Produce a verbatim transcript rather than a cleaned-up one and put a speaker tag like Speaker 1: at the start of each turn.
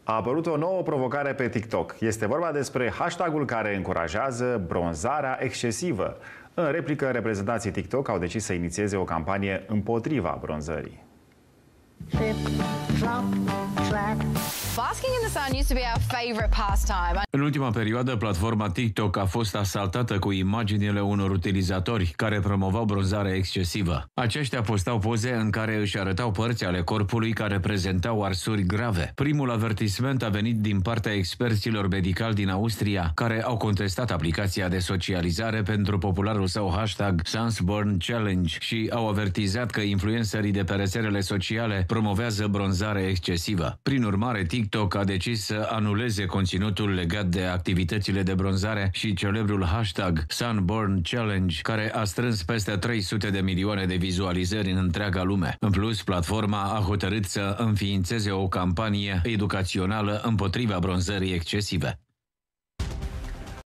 Speaker 1: A apărut o nouă provocare pe TikTok. Este vorba despre hashtagul care încurajează bronzarea excesivă. În replică, reprezentanții TikTok au decis să inițieze o campanie împotriva bronzării.
Speaker 2: Basking in the sun used to be our favorite pastime.
Speaker 3: În ultima perioadă, platforma TikTok a fost asaltată cu imaginile unor utilizatori care promovau bronzarea excesivă. Aceștia postau poze în care își arătau părți ale corpului care prezentau arsuri grave. Primul avertisment a venit din partea experților medicali din Austria, care au contestat aplicația de socializare pentru popularul său hashtag Sunburn Challenge și au avertizat că influencerii de pe rețelele sociale promovează bronzare excesivă. Prin urmare, TikTok a decis să anuleze conținutul legat de activitățile de bronzare și celebrul hashtag Sunburn Challenge, care a strâns peste trei sute de milioane de vizualizări în întreaga lume. În plus, platforma a hotărât să înființeze o campanie educațională împotriva bronzării excesive.